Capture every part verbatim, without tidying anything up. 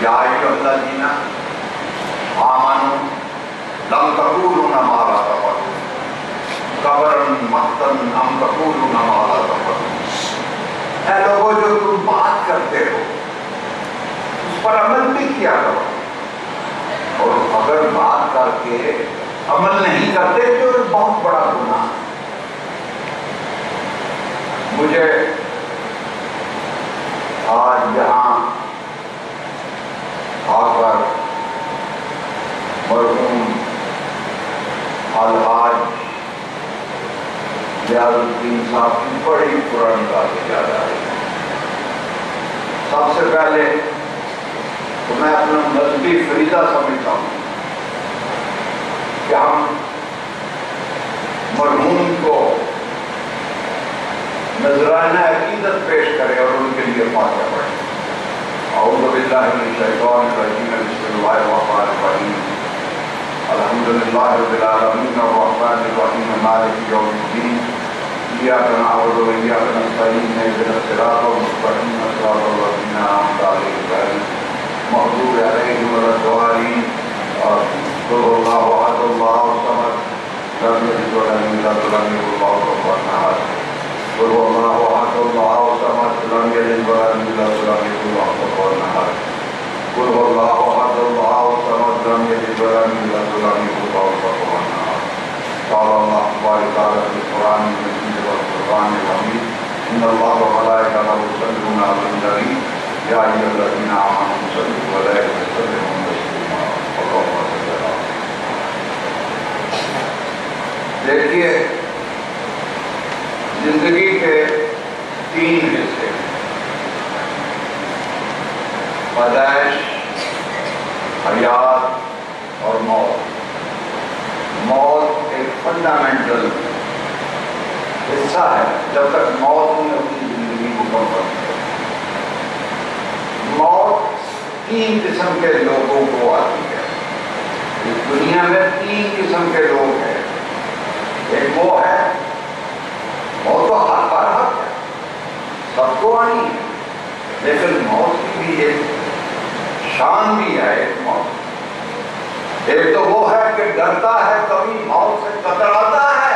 یا ایھا الذین آمنوا لم تقولوا ما لا تفعلون کبرا مقتا ام تقولون ما لا تفعلون. اے لوگوں جو تم بات کرتے ہو اس پر عمل بھی کیا کرو، اور اگر بات کر کے عمل نہیں کرتے تو ایک بہت بڑا گناہ. مجھے آج یہاں آ کر مرحوم الحاج ریاض الدین صاحب کی بڑی پرانی باتیں یاد آ رہی ہیں. سب سے پہلے تو میں اپنا مذہبی فریضہ سمجھتا ہوں کہ ہم مرحوم کو نذرانہ عقیدت پیش کریں اور ان کے لیے فاتحہ پڑھیں. اعوذ باللہ من الشیطان الرجیم بسم اللہ الرحمن الرحیم الحمد للہ رب العالمین الرحمن الرحیم مالک یوم الدین ایاک نعبد و ایاک نستعین اہدنا الصراط المستقیم صراط الذین انعمت علیہم غیر المغضوب علیہم ولا الضالین. قل هو اللہ احد اللہ الصمد لم یلد ولم یولد ولم یکن له کفوا احد. قل هو الله احد الله الصمد لم يلد ولم يولد ولم يكن له كفوا احد. قل هو الله احد الله الصمد لم يلد ولم يولد ولم يكن له كفوا احد. قال الله تعالى في القرآن المجيد والقرآن الحميد إن الله وملائكته يصلون على النبي يا أيها الذين آمنوا صلوا عليه وسلموا تسليما. اللهم صل على محمد. دیکھیے زندگی کے تین حصے، پیدائش، حیات اور موت. موت ایک فنڈامنٹل حصہ ہے. جب تک موت نہیں اپنی زندگی کو کم کرتی ہے. موت تین قسم کے لوگوں کو آتی ہے. اس دنیا میں تین قسم کے لوگ ہیں. ایک وہ ہے، موت تو حق پر حق ہے، سب کو آنی ہے، لیکن موت کی بھی ایک شان بھی ہے. ایک موت ایک تو وہ ہے کہ ڈرتا ہے کبھی موت سے کتراتا ہے،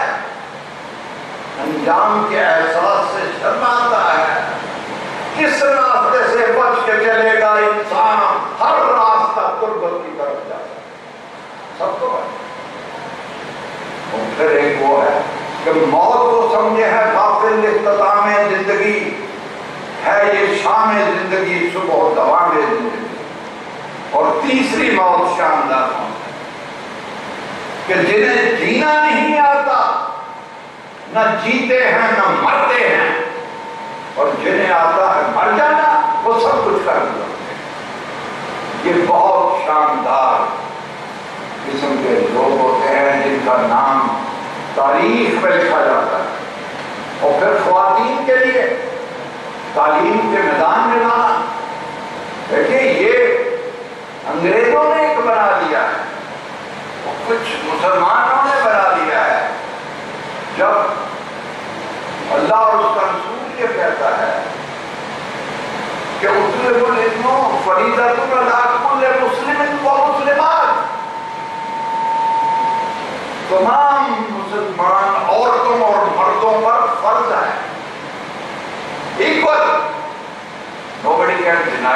انجام کے احساس سے شرماتا ہے. کس راستے سے بچ کے چلے گا انسان؟ ہر راستہ تربت کی طرف جاتا ہے، سب کو ہے. اور پھر ایک وہ ہے کہ موت کو سمجھے ہے غافل اختتام زندگی ہے، یہ شام زندگی صبح و دوام زندگی. اور تیسری موت شاندار موت کہ جنہیں جینا نہیں آتا، نہ جیتے ہیں نہ مرتے ہیں، اور جنہیں آتا ہے مر جانا وہ سب کچھ کر دیا. یہ بہت شاندار قسم کے لوگ ہوتے ہیں جن کا نام تاریخ میں لکھا جاتا ہے. اور پھر خواتین کے لیے تعلیم کے میدان میں لانا. دیکھیے یہ انگریزوں نے ایک بنا لیا ہے، اور کچھ مسلمانوں نے بنا لیا ہے. جب اللہ اور اس کا رسول یہ کہتا ہے کہ اطلب العلم فریضۃ علی کل مسلم و مسلمات، تمام مسلمان عورتوں اور مردوں پر فرض ہے. Equal, nobody can deny.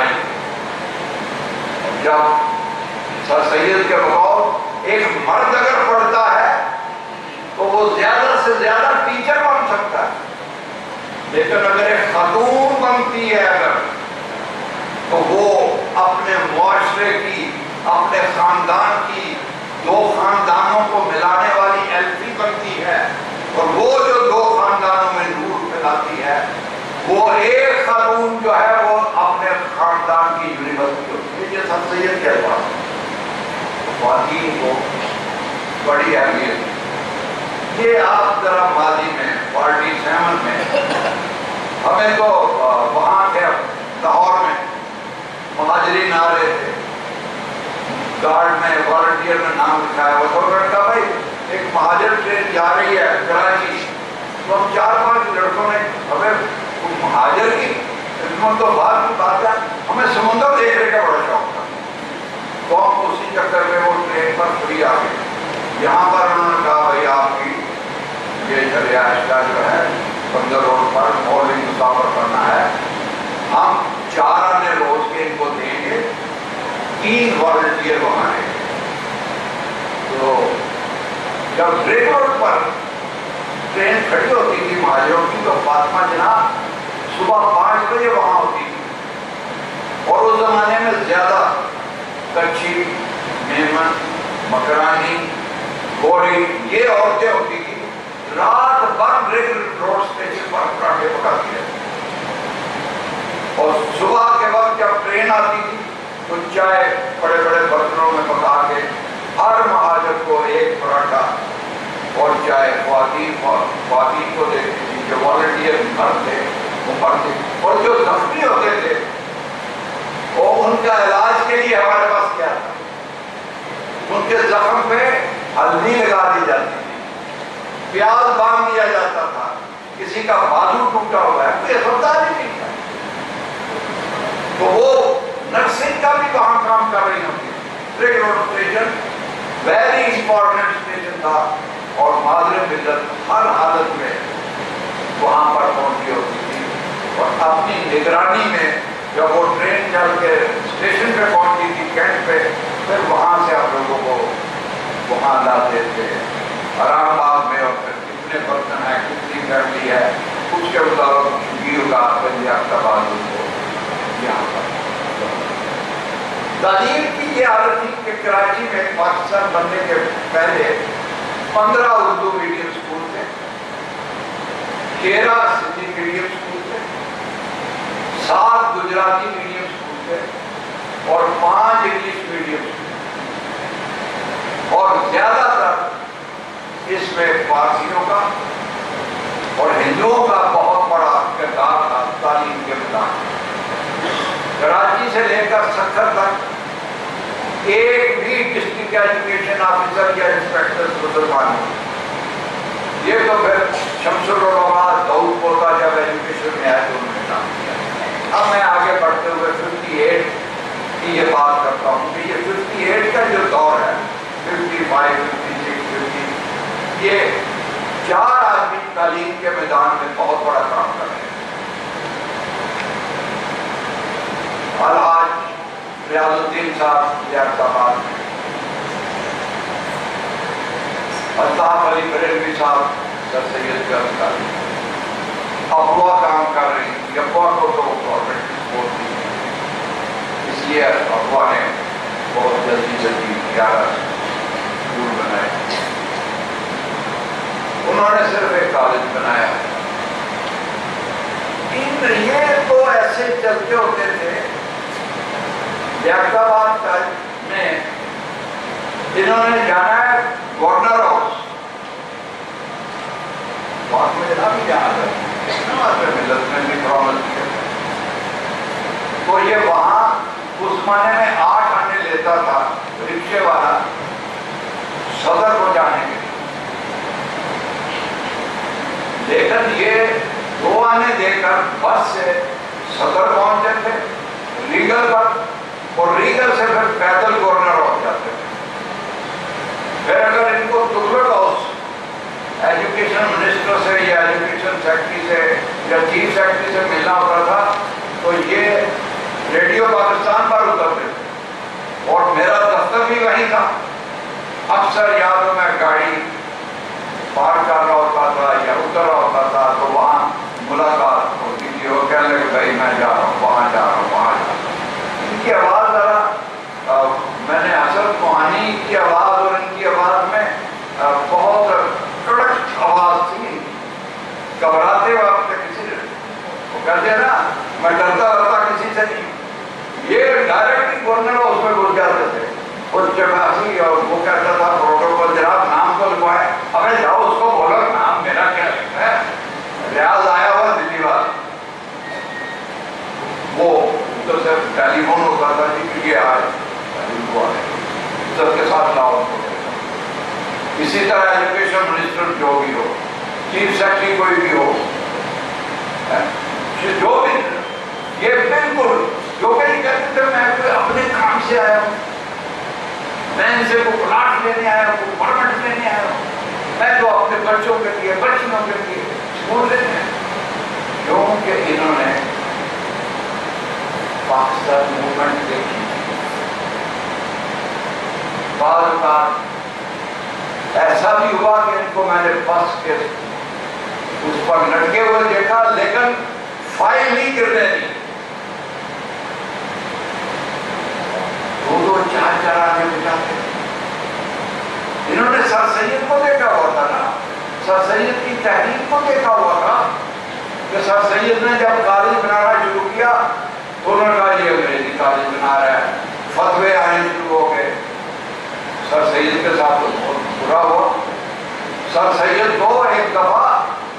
جب سر سید کے بغور ایک مرد اگر پڑھتا ہے تو وہ زیادہ سے زیادہ ٹیچر بن سکتا ہے، لیکن اگر ایک خاتون بنتی ہے اگر تو وہ اپنے معاشرے کی، اپنے خاندان کی، دو خاندانوں کو ملانے والی ایل پی بنتی ہے. اور وہ جو دو خاندانوں میں نور پھیلاتی ہے، وہ ایک خاتون جو ہے وہ اپنے خاندان کی یونیورسٹی ہوتی ہے. یہ سب سید کے الفاظ ہیں. خواتین کو بڑی اہمیت. یہ آپ ذرا ماضی میں فورٹی سیون میں ہمیں تو وہاں کے لاہور میں مہاجرین آ رہے تھے، گارڈ میں والنٹیئر میں نام لکھا ہے. وہ تو میں نے کہا بھائی ایک مہاجر ٹرین جا رہی ہے کراچی، تو ہم چار پانچ لڑکوں نے ہمیں مہاجر کی خدمت تو بعد کی بات ہے، ہمیں سمندر دیکھنے کا بڑا شوق تھا. تو ہم اسی چکر میں وہ ٹرین پر فری آ گئے۔ یہاں پر انہوں نے کہا بھائی آپ کی یہ رہائش کا جو ہے بندر روڈ پر مارننگ مسافر کرنا ہے، ہم چار آنے روز کے ان کو دیں گے، تین والنٹیئر وہاں ہیں۔ تو جب ریل روڈ پر ٹرین کھڑی ہوتی تھی مہاجروں کی تو فاطمہ جناب صبح پانچ بجے وہاں ہوتی تھی، اور اس زمانے میں زیادہ کچھی، میمن، مکرانی، گوڑی یہ عورتیں ہوتی تھی، رات بھر ریل روڈ اسٹیشن پر پراٹھے پکاتی رہتی، اور صبح کے وقت جب ٹرین آتی تھی تو چائے بڑے بڑے برتنوں میں پکا کے ہر مہاجر کو ایک پراٹھا اور چائے خواتین خواتین کو دیتی تھی، جو والنٹیئر مرد تھے وہ پڑھتے، اور جو زخمی ہوتے تھے وہ ان کا علاج کے لیے ہمارے پاس کیا تھا، ان کے زخم پہ ہلدی لگا دی جاتی تھی، پیاز باندھ دیا جاتا تھا، کسی کا بازو ٹوٹا ہوا ہے کوئی اسپتال ہی نہیں تھا، تو وہ نرسنگ کا بھی وہاں کام کر رہی ہوتی تھی۔ Railroad station very important station تھا، اور مادر ملت ہر حالت میں وہاں پر پہنچی ہوتی تھی، اور اپنی نگرانی میں جب وہ ٹرین چل کے اسٹیشن پہ پہنچی تھی کینٹ پہ، پھر وہاں سے آپ لوگوں کو وہاں لاتے تھے آرام باغ میں، اور پھر کتنے برتن ہیں، کتنی فیملی ہے، اس کے مطابق گیر کا پنجاب کا بازو کو یہاں پر۔ تعلیم کی یہ عادت تھی کہ کراچی میں پاکستان بننے کے پہلے پندرہ اردو میڈیم اسکول تھے، تیرہ سندھی میڈیم اسکول تھے، سات گجراتی میڈیم اسکول تھے، اور پانچ انگلش میڈیم اسکول، اور زیادہ تر اس میں فارسیوں کا اور ہندوؤں کا بہت بڑا کردار تھا تعلیم کے میدان میں۔ کراچی سے لے کر سکھر تک ایک بھی ڈسٹرکٹ ایجوکیشن آفیسر یا انسپیکٹر مسلمان نہیں، یہ تو پھر شمس العلماء داؤد پوتا جب ایجوکیشن میں آئے تو انہوں نے کام کیا۔ اب میں آگے بڑھتے ہوئے ففٹی ایٹ کی یہ بات کرتا ہوں کہ یہ ففٹی ایٹ کا جو دور ہے، fifty five fifty six fifty, یہ چار آدمی تعلیم کے میدان میں بہت بڑا کام کر رہے ہیں۔ الحاج ریاض الدین صاحب ریاض آباد میں، الطاف علی بریلوی صاحب سر سید کا ادھکاری، افواہ کام کر رہی ہیں، افواہ کو تو گورنمنٹ سپورٹ دی، اس لیے افواہ نے بہت جلدی جلدی گیارہ اسکول بنائے، انہوں نے صرف ایک کالج بنایا۔ ان یہ تو ایسے چلتے ہوتے تھے لیاقت میں، انہوں نے جانا ہے گورنر ہاؤس، بات میں جناب بھی یاد ہے ملت میں بھی پرابلم کیا، تو یہ وہاں اس زمانے میں آٹھ آنے لیتا تھا رکشے والا صدر کو جانے کے لیے، لیکن یہ دو آنے دے کر بس سے صدر پہنچتے تھے ریگل پر، اور ریگل سے پھر پیدل گورنر ہو جاتے تھے۔ پھر اگر ان کو تغلق ہاؤس ایجوکیشن منسٹر سے یا ایجوکیشن سیکرٹری سے یا چیف سیکرٹری سے ملنا ہوتا تھا تو یہ ریڈیو پاکستان پر اترتے تھے، اور میرا دفتر بھی وہیں تھا۔ اکثر یا تو میں گاڑی پار کر رہا ہوتا تھا یا اتر رہا ہوتا تھا تو وہاں ملاقات ہوتی تھی، وہ کہنے لگے بھائی میں جا رہا ہوں، وہاں جا رہا ہوں، وہاں جا رہا ہوں۔ ان کی آواز ذرا میں نے حسرت موہانی کی آواز اور ان کی آواز میں بہت کڑک آواز تھی، گھبراتے وقت کسی نے وہ کہتے ہیں نا میں ڈرتا ڈرتا کسی سے نہیں، یہ ڈائریکٹ گورنر اس میں گھس جاتے تھے، اور چپاسی اور وہ کہتا تھا پروٹوکول جناب نام کو لکھوائے، ابے جاؤ اس کو بولو نام میرا کیا لکھتا ہے، ریاض آیا ہوا دلی والا، وہ تو صرف ٹیلی فون ہوتا تھا جی کہ یہ آئے عزت کے ساتھ لاؤ کو۔ اسی طرح ایجوکیشن منسٹر جو بھی ہو، چیف سیکرٹری کوئی بھی ہو، جو بھی، یہ بالکل جو کہ کہتے تھے میں اپنے کام سے آیا ہوں، میں ان سے کوئی پلاٹ لینے آیا ہوں، کوئی پرمٹ لینے آیا ہوں، میں تو اپنے بچوں کے لیے بچیوں کے لیے اسکول لینے ہیں، کیونکہ انہوں نے پاکستان موومنٹ دیکھی۔ بعض اوقات ایسا بھی ہوا کہ ان کو میں نے بس کے اس پر لٹکے ہوئے دیکھا، لیکن فائل نہیں گرنے دی، دو دو چار چار آنے بچاتے۔ انہوں نے سر سید کو دیکھا ہوا تھا نا، سر سید کی تحریک کو دیکھا ہوا تھا کہ سر سید نے جب کالج بنانا شروع کیا تو انہوں نے کہا یہ انگریزی کالج بنا رہا ہے، فتوے آنے شروع ہو گئے۔ سر سید کے ساتھ تو بہت برا ہوا۔ سر سید کو ایک دفعہ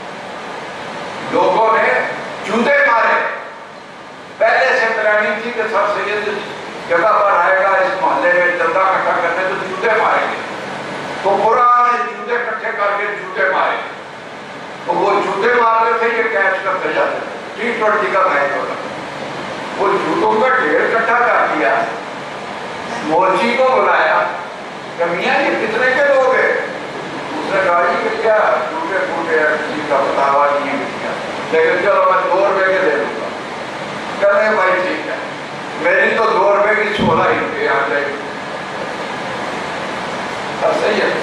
لوگوں نے جوتے مارے، پہلے سے پلاننگ تھی کہ سر سید جگہ پر آئے گا، اس محلے میں چندہ اکٹھا کرتے تو جوتے ماریں گے، تو پرانے جوتے اکٹھے کر کے جوتے مارے، تو وہ جوتے مارتے تھے، یہ کیچ کرتے جاتے تھے، ٹی ٹوینٹی کا میچ ہوتا، وہ جوتوں کا ڈھیر اکٹھا کر دیا، مورچی کو بلایا کہ میاں یہ کتنے کے لوگ ہیں؟ اس نے کہا جی کہ کیا جوتے پوٹے کسی کا بتاوا نہیں ہے کیا، لیکن چلو میں دو روپے کے دے دوں گا۔ کہنے بھائی ٹھیک ہے، میری تو دو روپے کی چھولا ہی پہ آ جائے گی۔ اب صحیح ہے،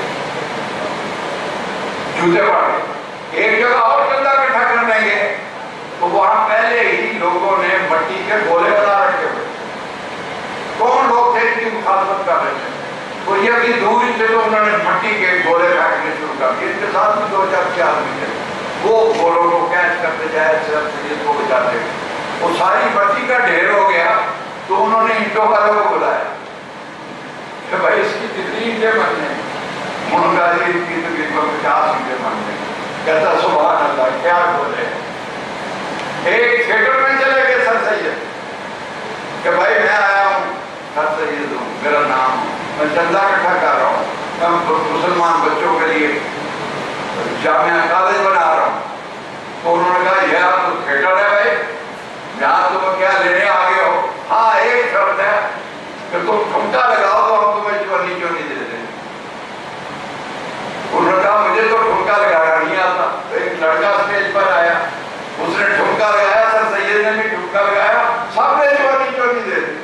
جوتے پاڑے ایک جگہ اور چندہ اکٹھا کرنے گئے تو وہاں پہلے ہی لوگوں نے مٹی کے گولے بنا رکھے ہوئے۔ کون لوگ تھے ان کی مخالفت کر رہے تھے؟ وہ یہ بھی دور ہی تھے تو انہوں نے مٹی کے گولے پھینکنے شروع کر دیے، ان کے ساتھ بھی دو چار کے آدمی تھے، وہ گولوں کو کیچ کرتے جائے، سر سید کو بچاتے، وہ ساری مٹی کا ڈھیر ہو گیا تو انہوں نے اینٹوں والوں کو بلایا کہ بھائی اس کی کتنی اینٹیں بننے ہیں؟ انہوں نے کہا جی اس کی تقریباً پچاس اینٹیں بننے ہیں۔ کہتا سبحان اللہ، کیا بولے۔ ایک تھیٹر میں چلے گئے سر سید کہ بھائی میں آیا ہوں، سر سید ہوں، میرا نام ہوں، میں چندہ اکٹھا کر رہا ہوں، میں مسلمان بچوں کے لیے جامعہ کالج بنا رہا ہوں۔ تو انہوں نے کہا یہ آپ تو تھیٹر ہے بھائی، یہاں تم کیا لینے آگے ہو؟ ہاں ایک شرط ہے کہ تم ٹھمکا لگاؤ تو ہم تمہیں چونی چونی دے دیں۔ انہوں نے کہا مجھے تو ٹھمکا لگانا نہیں آتا۔ ایک لڑکا اسٹیج پر آیا، اس نے ٹھمکا لگایا، سر سید نے بھی ٹھمکا لگایا، سب نے چونی چونی دے دی۔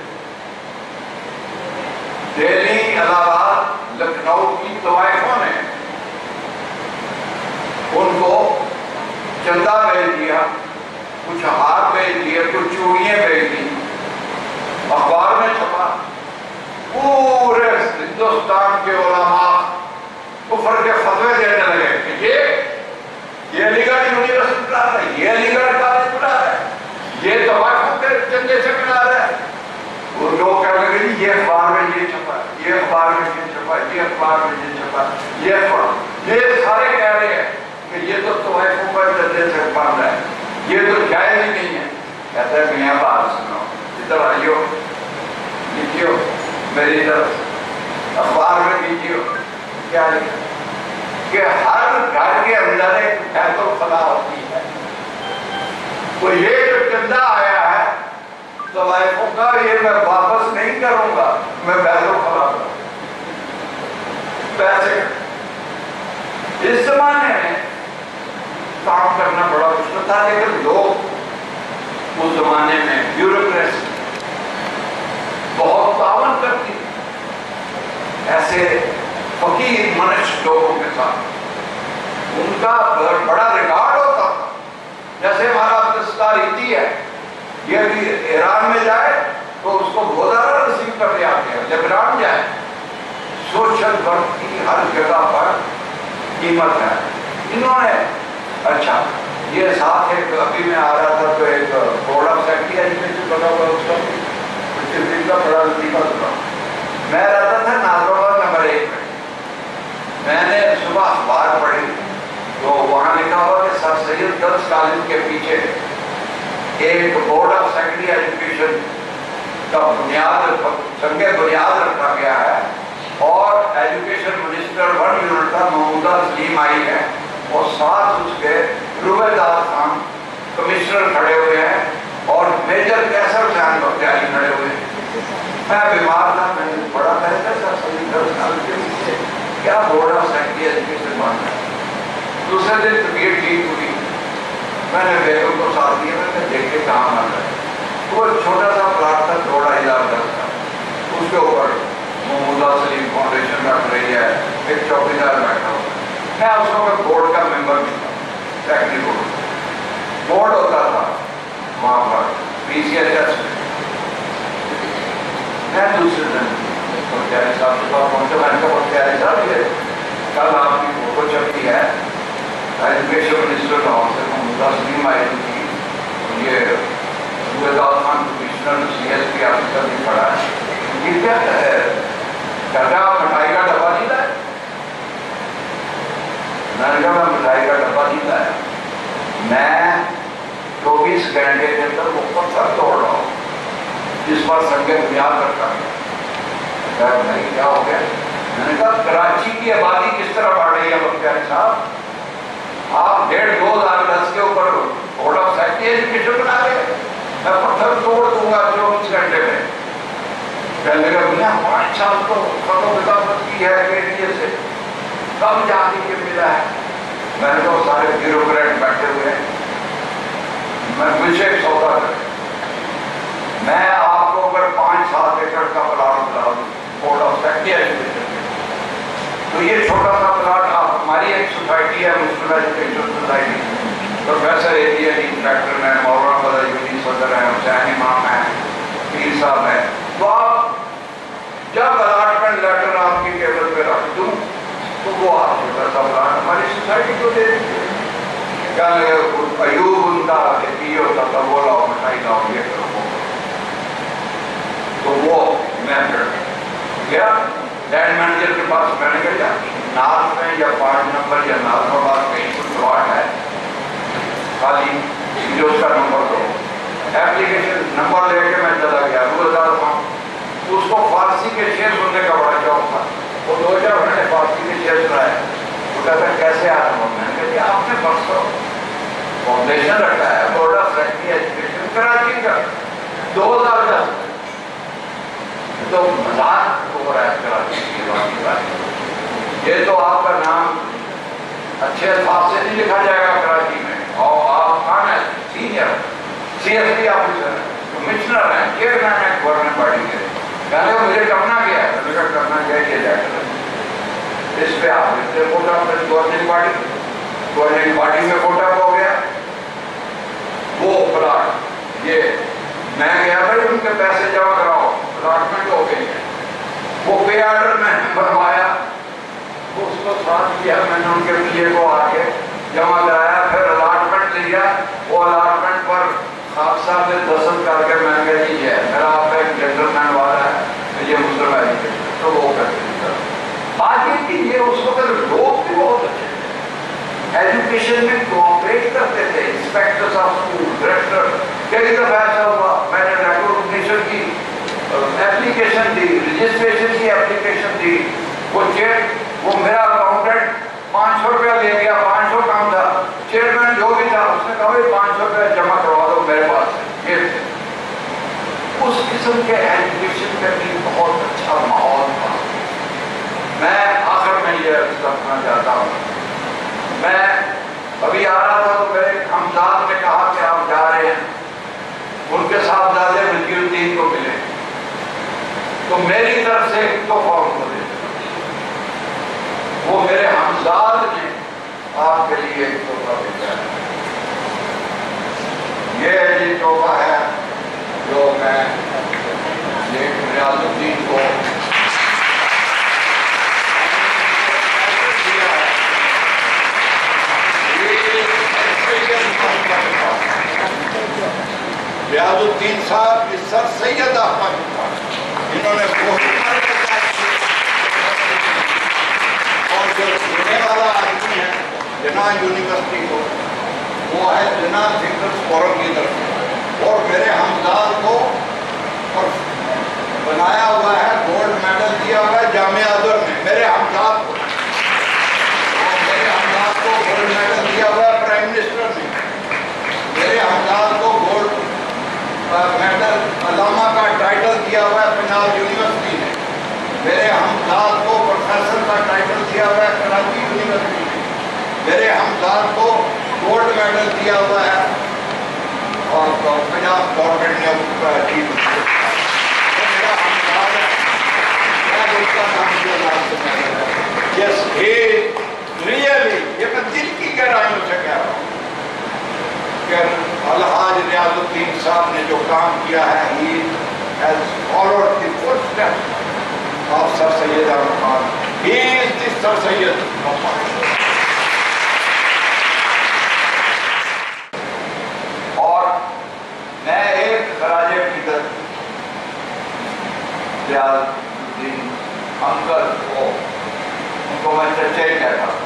دہلی، الہ آباد، لکھنؤ کی طوائفوں نے ان کو چندہ بھیج دیا، کچھ ہار بھیج دیے، کچھ چوڑیاں بھیج دی، اخبار میں چھپا، پورے ہندوستان کے علماء کفر کے فتوے دینے لگے کہ یہ یہ علی گڑھ یونیورسٹی بنا رہا ہے، یہ علی گڑھ کالج بنا رہا ہے، یہ طوائفوں کے چندے سے بنا رہا ہے۔ وہ لوگ کہنے لگے جی یہ اخبار میں یہ چھپا، یہ اخبار میں یہ چھپا، یہ اخبار میں یہ چھپا، یہ اخبار، یہ سارے کہہ رہے ہیں کہ یہ تو طوائفوں پر چندے سے بن رہا ہے، یہ تو جائز ہی نہیں ہے۔ کہتا ہے میاں بات سنو، ادھر آئیو، لکھیو میری طرف، اخبار میں لکھیو کیا لکھا کہ ہر گھر کے اندر ایک بیت الخلا ہوتی ہے، تو یہ جو چندہ آیا ہے طوائفوں کا یہ میں واپس نہیں کروں گا، میں بیت الخلا کروں پیسے۔ اس زمانے میں کام کرنا بڑا مشکل تھا، لیکن لوگ اس زمانے میں بیوروکریسی بہت تعاون کرتی، ایسے فقیر منش لوگوں کے ساتھ ان کا بڑا ریکارڈ ہوتا تھا۔ جیسے ہمارا دستاریتی ہے، یہ بھی ایران میں جائے تو اس کو گودارہ رسیو کرتے آتے ہیں، لبنان جائے، سوشل ورک کی ہر جگہ پر قیمت ہے۔ انہوں نے اچھا یہ ساتھ ایک ابھی میں آ رہا تھا تو ایک بورڈ آف سیکٹری ایجوکیشن بنا ہوا، اس کا بھی کا بڑا لطیفہ سنا۔ میں رہتا تھا نازرآباد نمبر ایک میں، میں نے صبح اخبار پڑھی تو وہاں لکھا ہوا کہ سر سید گرلز کالج کے پیچھے ایک بورڈ آف سیکنڈری ایجوکیشن کا بنیاد سنگ بنیاد رکھا گیا ہے، اور ایجوکیشن منسٹر ون یونٹ کا محمودہ سلیم آئی ہے، اور ساتھ اس کے روبے دار خان کمشنر کھڑے ہوئے ہیں، اور میجر کیسر حسین بختیاری کھڑے ہوئے ہیں۔ میں بیمار تھا، میں نے پڑھا تھا سر سید دس سال کے پیچھے کیا بورڈ آف سیکنڈری ایجوکیشن بننا ہے. دوسرے دن طبیعت ٹھیک ہوئی, میں نے بیگم کو ساتھ دیا, میں نے دیکھے کام آ رہا ہے. وہ چھوٹا سا پلاٹ تھا, تھوڑا ہزار گز کا, اس کے اوپر محمود سلیم فاؤنڈیشن رکھ رہی ہے, ایک چوکیدار بیٹھا ہوا. میں اس وقت بورڈ کا ممبر بھی تھا, سیکنڈری بورڈ بورڈ ہوتا تھا وہاں پر پی سی ایچ ایس میں. میں دوسرے دن پٹیاری صاحب کے پاس پہنچا, میں نے کہا پٹیاری صاحب یہ کل آپ کی فوٹو چھپی ہے, ایجوکیشن منسٹر لاہور سے محمود سلیم آئی تھی, یہ سبحداد Khan commissioner C S P officer بھی کھڑا ہے, یہ کیا ہے؟ کہتا ہے آپ مٹھائی کا ڈبہ نہیں لائے؟ میں نے کہا میں مٹھائی کا ڈبہ نہیں لایا, میں چوبیس گھنٹے کے اندر وہ پتھر توڑ رہا ہوں جس پر سنگ بنیاد رکھا گیا. نہیں کیا ہو گیا؟ میں نے کہا کراچی کی آبادی کس طرح بڑھ رہی ہے بختیاری صاحب, آپ ڈیڑھ دو ہزار گز کے اوپر بورڈ آف سیکنڈری ایجوکیشن بنا رہے ہیں, میں پتھر توڑ دوں گا چوبیس گھنٹے میں. کہنے لگا بھیا پانچ سال تو خط و کتابت کی ہے کے ڈی اے سے, کب جا کے یہ ملا ہے؟ میں نے کہا سارے بیوروکریٹ بیٹھے ہوئے ہیں, میں مجھے ایک سودا کریں, میں آپ کو اگر پانچ سات ایکڑ کا پلاٹ دلا دوں بورڈ آف سیکنڈری ایجوکیشن میں, تو یہ چھوٹا سا پلاٹ آپ ہماری ایک سوسائٹی ہے Muslim education society, professor area director ہیں, مولانا بدایونی صدر ہیں, حسین امام ہیں, پیر صاحب ہیں, تو آپ جب الاٹمنٹ لیٹر آپ کی ٹیبل پہ رکھ دوں تو وہ آپ چھوٹا سا پلاٹ ہماری سوسائٹی کو دے دیجیے. کیا ایوب ان کا پی ہوتا تھا, وہ لاؤ مٹھائی لاؤ یہ کرو. تو وہ میں پھر گیا لینڈ مینیجر کے پاس, میں نے کہا نارتھ میں یا پانچ نمبر یا نارتھ آباد کہیں کچھ پلاٹ ہے خالی, جو اس کا نمبر دو. ایپلیکیشن نمبر لے کے میں چلا گیا, دو ہزار پانچ. اس کو فارسی کے شعر سننے کا بڑا شوق تھا, وہ دو چار گھنٹے فارسی کے شعر سنائے. وہ کہتا ہے کیسے آ رہا ہوں؟ میں نے کہا آپ نے بس فاؤنڈیشن رکھا ہے board of secondary education Karachi کا, دو ہزار کا تو مذاق ہو رہا ہے کراچی کی بات. یہ تو آپ کا نام اچھے الفاظ سے نہیں لکھا جائے گا کراچی میں, اور آپ کون ہیں؟ Senior C S P officer ہیں, کمشنر ہیں, چیئرمین ہیں گورنمنٹ باڈی کے. کہنے کو مجھے کرنا کیا ہے؟ میں نے کرنا کیا ہے یہ جائے اس پہ آپ لکھتے کوٹا پھر گورنمنٹ باڈی, گورنمنٹ باڈی میں کوٹا ہو گیا. وہ پلاٹ یہ میں گیا بھائی ان کے پیسے جمع کراؤ, الاٹمنٹ ہو گئی ہے. وہ پے آرڈر میں نے بنوایا, اس کو ساتھ کیا, میں نے ان کے پلیے کو آ کے جمع کرایا, پھر الاٹمنٹ لیا. وہ الاٹمنٹ پر خاص صاحب نے دستخط کر کے میں نے کہا جی یہ میرا آپ کا ایک جنرل مین والا ہے, یہ مسلم ایجوکیشن, تو وہ کرتے ہیں. بات یہ کہ یہ اس وقت لوگ بھی بہت اچھے تھے, ایجوکیشن میں کوآپریٹ کرتے تھے. انسپیکٹر آف اسکول, ڈائریکٹر, کئی دفعہ ایسا ہوا میں نے ریکوگنیشن کی ایپلیکیشن دی, رجسٹریشن کی ایپلیکیشن دی, وہ چیک وہ میرا اکاؤنٹنٹ پانچ سو روپیہ لے گیا, پانچ سو کام تھا, چیئرمین جو بھی تھا اس نے کہا بھائی پانچ سو روپیہ جمع کروا دو میرے پاس سے. اس قسم کے ایجوکیشن کا بھی بہت اچھا ماحول تھا. میں آخر میں یہ عرض کرنا چاہتا ہوں, میں ابھی آ رہا تھا تو میرے ہمزاد نے کہا کہ آپ جا رہے ہیں, ان کے صاحبزادے وزیر الدین کو ملے, تو میری طرف سے ایک تحفہ ان کو دے. وہ میرے ہمزاد نے آپ کے لیے ایک تحفہ بھیجا ہے. یہ جی تحفہ ہے جو میں شیخ ریاض الدین کو ریاض الدین صاحب اس سر سید احمد خان, انہوں نے اور جو سننے والا آدمی ہے جنا یونیورسٹی کو, وہ ہے جنا تھنکرز فورم کی طرف سے, اور میرے ہمزاد کو بنایا ہوا ہے, گولڈ میڈل دیا ہوا ہے جامعہ ازہر میں میرے ہمزاد کو, اور میرے ہمزاد کو گولڈ میڈل دیا ہوا ہے پرائم منسٹر نے, میرے ہمزاد کو گولڈ میڈل علامہ کا ٹائٹل دیا ہوا ہے پنجاب یونیورسٹی نے, میرے ہمزاد کو پاکستان کو گولڈ میڈل دیا ہوا ہے اور پنجاب گورنمنٹ نے اچیو کیا. میرا ہمدرد ہے, میں اس کا نام بھی اللہ سے میڈل ہے. یس ہی ریئلی, یہ میں دل کی گہرائیوں سے کہہ رہا ہوں کہ الحاج ریاض الدین صاحب نے جو کام کیا ہے, he has followed the footsteps of Sir Syed Ahmad Khan. He is the Sir Syed of Pakistan. اور میں ایک خراج عقیدت ریاض الدین انکل کو, ان کو میں چچا ہی کہتا تھا,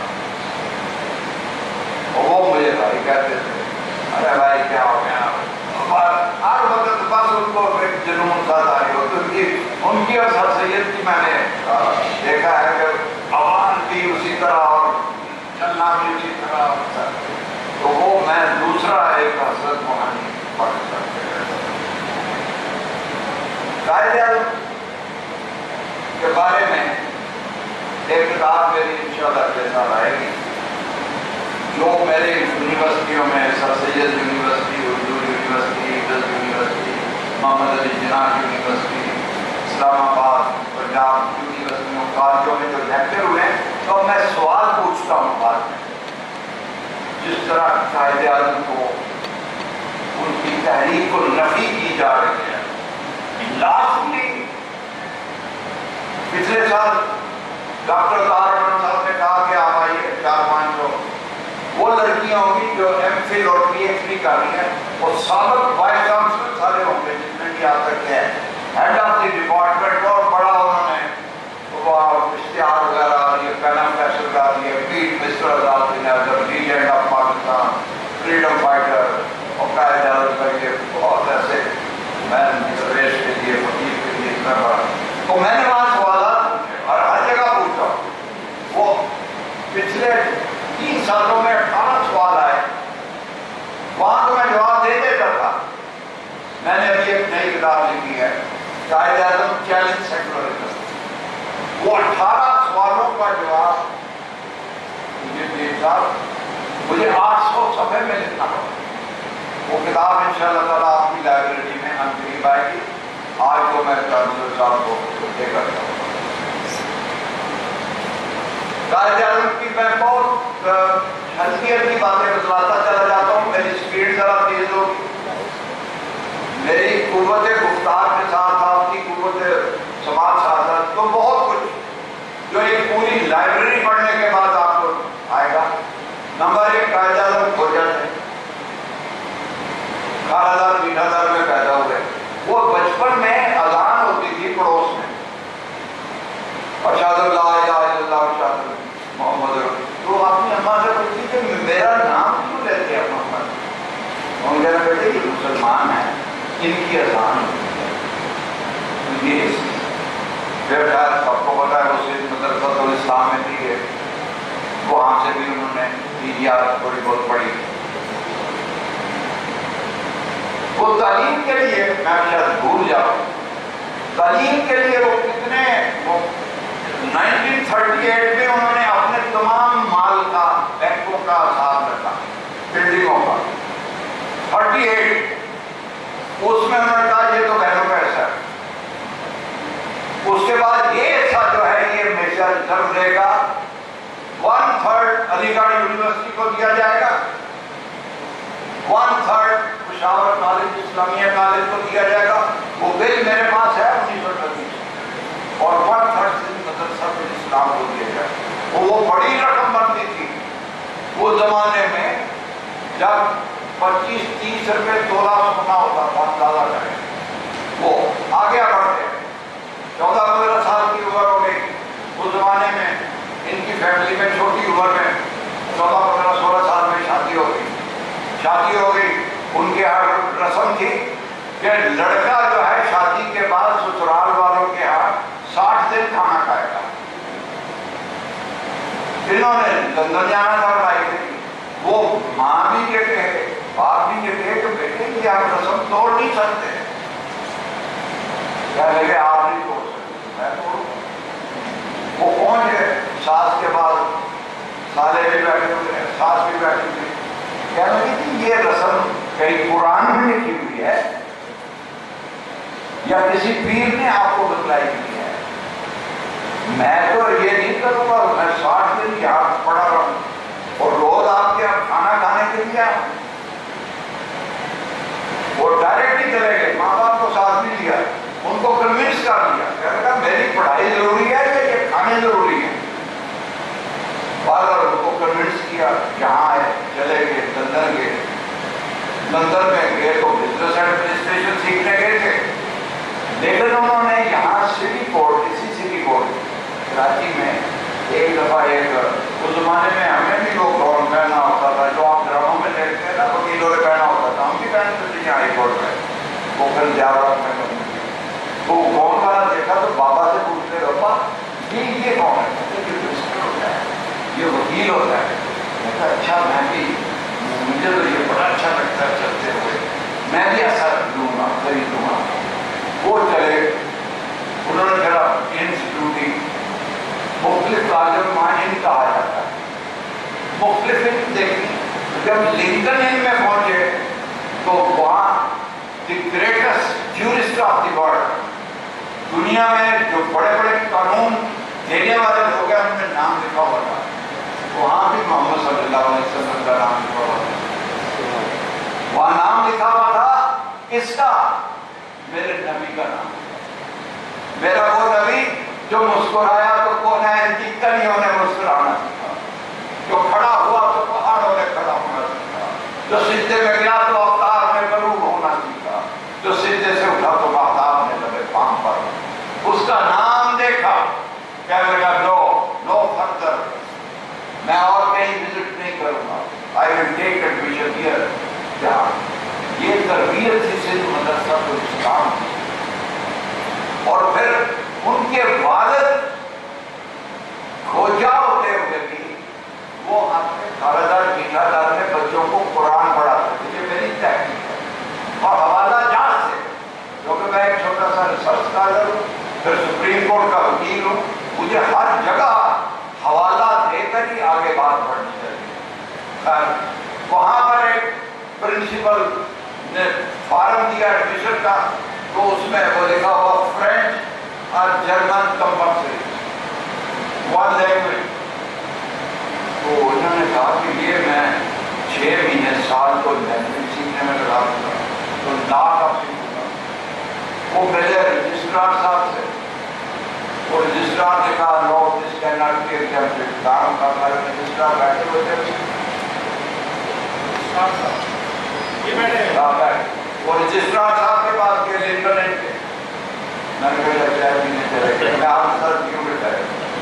اور وہ مجھے بھائی کہتے تھے, ارے بھائی کیا ہو گیا, ہر وقت بس ان کو ایک جنون تھا تاری ہو. تو ان کی اور سر سید کی میں نے دیکھا ہے کہ عوام بھی اسی طرح اور چلنا بھی اسی طرح, تو وہ میں دوسرا ایک حضرت موہانی پاکستان قائد اعظم کے بارے میں ایک کتاب میری انشاءاللہ اگلے سال آئے گی, جو میرے یونیورسٹیوں میں sir Syed university, Urdu university, عزت university, Muhammad Ali Jinnah university, Islamabad, Punjab یونیورسٹیوں, کالجوں میں جو لیکچر ہوئے ہیں, تو میں سوال پوچھتا ہوں بعد میں, جس طرح قائد اعظم کو ان کی تحریک کو نفی کی جا رہی ہے. لاسٹلی پچھلے سال ڈاکٹر تارمن صاحب نے کہا کہ آپ آئیے چار پانچ لوگ, وہ لڑکیاں ہوں گی جو ایم فل اور پی ایچ ڈی کر رہی ہیں, وہ سابق وائس چانسلر سارے ہوں گے جس میں بھی آ سکتے ہیں, ہیڈ آف دی ڈپارٹمنٹ, اور بڑا انہوں نے وہ اشتہار وغیرہ, یہ پینم فیصل کا دیا, پیٹ mister Azad been legend of Pakistan, freedom fighter, اور قائد اعظم کر کے بہت ایسے میں ریس کے لیے فقیر کے لیے اتنا بڑا. تو میں نے وہاں سوالات پوچھے اور ہر جگہ پوچھا, وہ پچھلے تین سالوں میں اٹھارہ سوال آئے, وہاں تو میں جواب دے دیتا تھا. میں نے ابھی ایک نئی کتاب لکھی ہے, قائد اعظم چیلنج سیکولرزم, وہ اٹھارہ سوالوں کا جواب مجھے دیتا, مجھے آٹھ سو صفحے میں لکھنا پڑا. وہ کتاب انشاءاللہ تعالیٰ آپ کی لائبریری میں ہم قریب آئے گی. آج تو میں چانسلر صاحب کو دے کرتا ہوں. قائد اعظم کی میں بہت ہلکی ہلکی باتیں بتلاتا چلا جاتا ہوں, میری اسپیڈ ذرا تیز ہوگی. میری قوت گفتار کے ساتھ آپ کی قوت سماج سازت, تو بہت کچھ جو ایک پوری لائبریری پڑھنے کے بعد آپ کو آئے گا. نمبر ایک, قائد اعظم کھوجل ہے, اٹھارہ ہزار تین ہزار میں پیدا ہوئے. وہ بچپن میں اذان ہوتی تھی پڑوس میں, اشہد اللہ الہ الا اللہ اشہد محمد, تو اپنی اماں سے پوچھتی کہ میرا نام کیوں لیتے ہیں محمد؟ ان کہنا بیٹے یہ مسلمان ہیں, ان کی اذان یہ پھر شاید سب کو پتا ہے اس مدرسۃ الاسلام میں تھی ہے, وہاں سے بھی انہوں نے تیجیات تھوڑی بہت پڑھی. وہ تعلیم کے لیے میں شاید بھول جاؤں, تعلیم کے لیے وہ کتنے نائنٹین تھرٹی ایٹ میں انہوں نے اپنے تمام مال کا بینکوں کا حساب رکھا, بلڈنگوں کا, تھرٹی ایٹ اس میں انہوں نے کہا یہ تو بہنوں کا حصہ ہے. اس کے بعد یہ حصہ جو ہے یہ ہمیشہ ریزرو رہے گا, ون تھرڈ علی گڑھ یونیورسٹی کو دیا جائے گا, one third Peshawar college Islamia college کو دیا جائے گا. وہ بل میرے پاس ہے انیس سو چھبیس, اور ون تھرڈ مدرسہ اسلام کو دیا جائے گا. وہ بڑی رقم بنتی تھی وہ زمانے میں, جب پچیس تیس روپے تولہ سونا ہوتا تھا, زیادہ کریں. وہ آگے بڑھتے چودہ پندرہ سال کی عمر ہو گئی. اس زمانے میں ان کی فیملی میں چھوٹی عمر میں چودہ پندرہ سولہ سال میں شادی ہو گئی. شادی ہو گئی, ان کے یہاں رسم تھی کہ لڑکا جو ہے شادی کے بعد سسرال والوں کے یہاں ساٹھ دن کھانا کھائے گا. انہوں نے لندن جانا تھا پڑھائی کے لیے, وہ ماں بھی یہ کہے باپ بھی یہ کہے کہ بیٹے یہ آپ رسم توڑ نہیں سکتے. کہنے لگے آپ نہیں توڑ سکتے, میں توڑوں. وہ پہنچ گئے, ساس کے بعد سالے بھی بیٹھے ہوئے ہیں, ساتھ بھی بیٹھی تھی، کہنے لگی تھی یہ رسم کئی قرآن میں لکھی ہوئی ہے یا کسی پیر نے آپ کو بتلائی ہوئی ہے؟ میں تو یہ نہیں کروں گا، میں ساٹھ دن یہاں پڑا رہا ہوں اور روز آپ کے یہاں کھانا کھانے کے لیے آؤں۔ وہ ڈائریکٹ ہی چلے گئے، ماں باپ کو ساتھ نہیں لیا، ان کو کنوینس کر دیا، کہنے لگا میری پڑھائی ضروری ہے یا یہ کھانے ضروری ہے؟ فادر ان کو کنوینس کیا، یہاں آئے، چلے گئے، لندن گئے، لندن میں گئے تو بزنس ایڈمنسٹریشن سیکھنے گئے تھے، لیکن انہوں نے یہاں سٹی کورٹ، اسی سٹی کورٹ کراچی میں ایک دفعہ ایک اس زمانے میں ہمیں بھی لوگ گاؤن پہنا ہوتا تھا، جو آپ ڈراموں میں دیکھتے ہیں نا وکیلوں نے پہنا ہوتا تھا، ہم بھی پہنتے تھے ہائی کورٹ میں، وہ پھر زیارت میں تو گاؤن والا دیکھا تو بابا سے پوچھتے بابا یہ یہ کون ہے؟ یہ پرنسپل ہوتا ہے، یہ وکیل ہوتا ہے۔ میں کہا اچھا، میں بھی مجھے تو یہ بڑا اچھا لگتا ہے چلتے ہوئے، میں بھی ایسا لوں گا، خریدوں گا۔ وہ چلے، انہوں نے میرا انسٹیٹیوٹ مختلف تعلیم معین کہا جاتا ہے، مختلف دیکھی۔ جب لنکن ان میں پہنچے تو وہاں the greatest jurist of the world, دنیا میں جو بڑے بڑے قانون دینے والے لوگ ہیں ان میں نام لکھا ہوا تھا، وہاں بھی محمد صلی اللہ علیہ وسلم کا نام لکھا ہوا تھا، وہاں نام لکھا ہوا تھا کس کا؟ میرے نبی کا نام، میرا وہ نبی جو مسکرایا تو کونین کی کلیوں نے مسکرانا سیکھا، جو کھڑا ہوا تو پہاڑوں نے کھڑا ہونا سیکھا، جو سجدے میں گیا تو اوتار میں غروب ہونا سیکھا، جو سجدے سے اٹھا تو مہتاب نے لگے پام پر، اس کا نام دیکھا، کہنے لگا نو نو فردر، میں اور کہیں وزٹ نہیں کروں گا، I will take admission here۔ کیا یہ تربیت تھی صرف مدرسہ تو اسلام کی۔ اور پھر ان کے والد کھوجا ہوتے ہوئے بھی وہ اپنے خاردار میٹھا دار میں بچوں کو قرآن پڑھاتے تھے، یہ میری تحقیق ہے، اور حوالہ جات سے، کیونکہ میں ایک چھوٹا سا ریسرچ اسکالر ہوں، پھر سپریم کورٹ کا وکیل ہوں، مجھے ہر جگہ حوالہ دے کر ہی آگے بات بڑھنی چاہیے۔ خیر وہاں پر ایک پرنسپل نے فارم دیا ایڈمیشن کا، تو اس میں وہ لکھا ہوا فرینچ اور جرمن کمپلسری، ون لینگویج۔ تو انہوں نے کہا کہ یہ میں چھ مہینے سال کو لینگویج سیکھنے میں لگا دوں گا، تو لاکھ اب سیکھوں گا۔ وہ ملے رجسٹرار صاحب سے، وہ رجسٹرار نے کہا no this can not be attempted, کام کا رجسٹرار بیٹھے ہوئے تھے، وہ رجسٹرار صاحب کے پاس گئے لنکن کے، میں نے کہا چاہے بھی نہیں چلے گا، میں آپ سر کیوں بٹھائے؟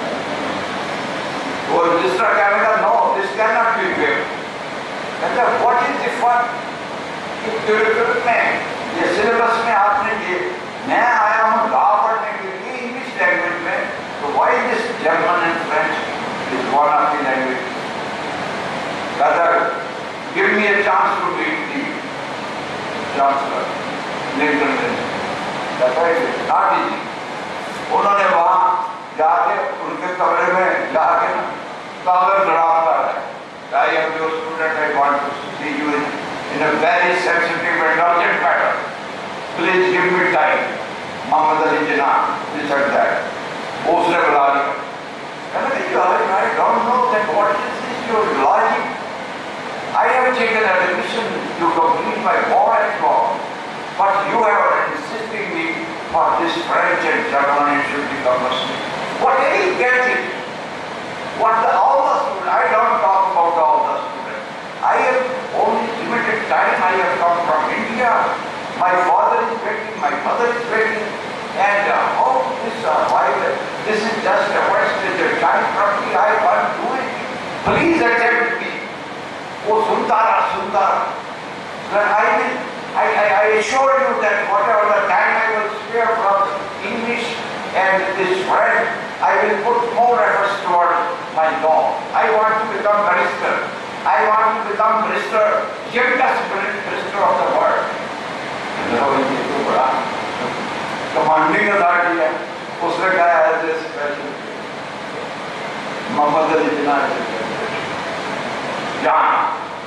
وہ رجسٹرار کہنے لگا no this can not be paid. کہتا ہے what is the fun, curriculum میں یہ سلیبس میں آپ نے یہ، میں آیا ہوں لا پڑھنے کے لیے انگلش لینگویج میں، تو why this German and French is one of the language? کہتا ہے give me a chance to meet the chancellor, Lincoln نے کہتا ہے not easy۔ انہوں نے وہاں جا کے ان کے کمرے میں جا کے نا کاغذ ڈراتا ہے، I am your student, I want to see you in, in a very sensitive and urgent matter, please give me time۔ Muhammad Ali Jinnah this and that، وہ اس نے بلا لیا، کہتا ہے I don't know that what is this your logic، I have taken admission to complete my board law, but you are insisting me for this French and German it should become Muslim. What did he get it? What the, all the students, I don't talk about all the students. I have only limited time, I have come from India. My father is waiting, my mother is waiting, and uh, how this, uh, why, this is just a wastage of time from me, I can't do it. Please accept me. وہ سنتا رہا سنتا رہا۔ I will, I, I, I assure you that whatever the time I will spare from English and this French, I will put more efforts towards my law. I want to become barrister. I want to become barrister, youngest barrister of the world۔ یہ تو بڑا commanding authority ہے، اس نے کہا ہے special محمد علی جناح۔ جان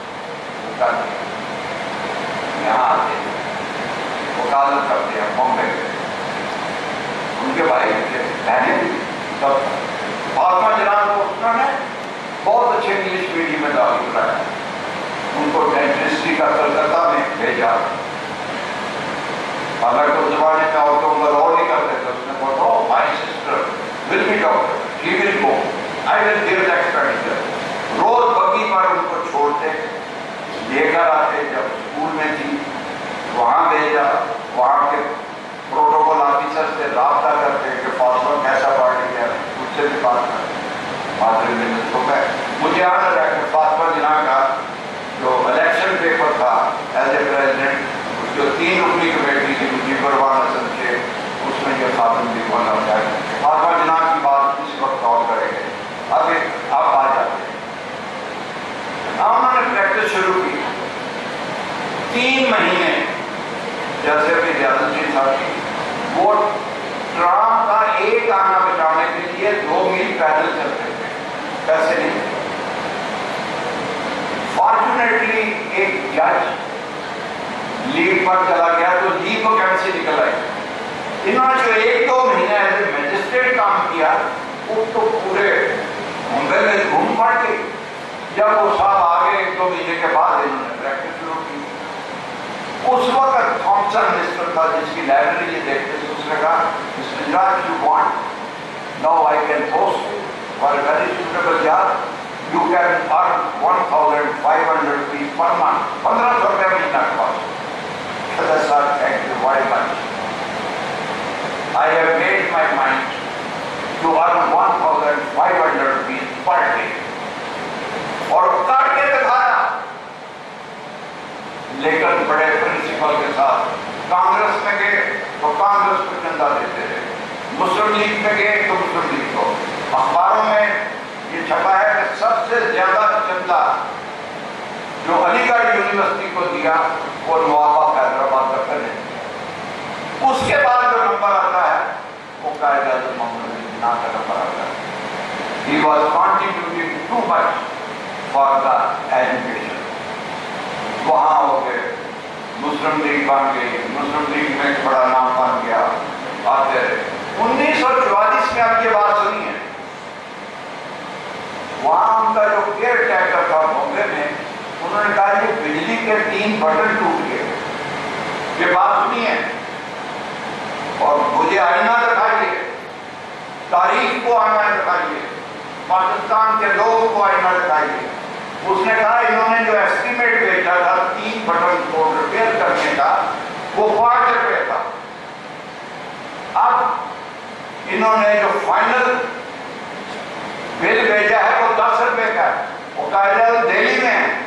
یہاں آتے ہیں وکالت کرتے ہیں بامبے میں، ان کے بھائی تھے بہنیں بھی سب فاطمہ جنان کو انہوں نے بہت اچھے انگلش میڈیم میں داخل کرایا، ان کو ڈینٹسٹری کا کلکتہ میں بھیجا، حالانکہ اس زمانے میں عورتوں کا رول نہیں کرتے تھے، اس نے بولا oh my sister will be doctor, she will go, I will give the expenditure. روز بگی پر ان کو چھوڑتے لے کر آتے، جب اسکول میں تھی وہاں بھیجا، وہاں کے پروٹوکول آفیسر سے رابطہ کرتے کہ فاطمہ کیسا پڑھ رہی ہے، اس سے بھی بات کرتے۔ فاطمہ نے تو کہ مجھے یاد آ رہا ہے کہ فاطمہ جناح کا جو الیکشن پیپر تھا ایز اے پریزیڈنٹ، جو تین رکنی کمیٹی تھی مجیب الرحمان حسن کے، اس میں یہ خاتون بھی بنا جائے۔ فاطمہ جناح کی بات اس وقت اور کریں گے، ابھی آپ آ جاتے ہیں۔ انہوں نے پریکٹس شروع کی تین مہینے، جیسے کہ ریاضت جی صاحب کی، وہ ٹرام کا ایک آنا بچانے کے لیے دو میل پیدل چلتے تھے، پیسے نہیں تھے۔ فارچونیٹلی ایک جج لیو پر چلا گیا تو لیو ویکینسی نکل آئی۔ انہوں نے جو ایک دو مہینے ایسے میجسٹریٹ کام کیا، وہ تو پورے ممبئی میں گھوم پڑ گئی۔ جب وہ صاحب آگے ایک دو مہینے کے بعد انہوں نے پریکٹس شروع کی۔ اس وقت تھامسن مسٹر تھا جس کی لائبریری یہ دیکھتے تھے، اس نے کہا mister George you want no I can post for a very suitable job you can earn one thousand five hundred rupees per month, پندرہ سو روپئے مہینہ کے پاس۔ Sir thank you very much, I have made my mind to earn one thousand five hundred rupees per day, اور کر کے دکھایا۔ لیکن بڑے پرنسپل کے ساتھ کانگریس میں گئے تو کانگریس کو چندہ دیتے رہے، مسلم لیگ میں گئے تو مسلم لیگ کو۔ اخباروں میں یہ چھپا ہے کہ سب سے زیادہ چندہ جو علی گڑھ یونیورسٹی کو دیا وہ نواب حیدرآباد کا کرنے۔ اس کے بعد جو نمبر آتا ہے وہ قائد اعظم محمد علی جناح کا نمبر آتا ہے۔ He was contributing too much for the education۔ وہاں ہو گئے، مسلم لیگ بن گئی، مسلم لیگ میں ایک بڑا نام بن گیا، آتے رہے۔ انیس سو چوالیس میں آپ یہ بات سنی ہے، وہاں ان کا جو کیئر ٹیکر تھا بامبے میں، انہوں نے کہا کہ بجلی کے تین بٹن ٹوٹ گئے، یہ بات سنی ہے، اور مجھے آئینہ دکھائیے، تاریخ کو آئینہ دکھائیے، پاکستان کے لوگوں کو آئینہ دکھائیے۔ اس نے کہا انہوں نے جو ایسٹیمیٹ بھیجا تھا تین بٹن کو ریپیئر کرنے کا وہ پانچ روپے تھا، اب انہوں نے جو فائنل بل بھیجا ہے وہ دس روپے کا ہے، وہ قائد اعظم دہلی میں ہے،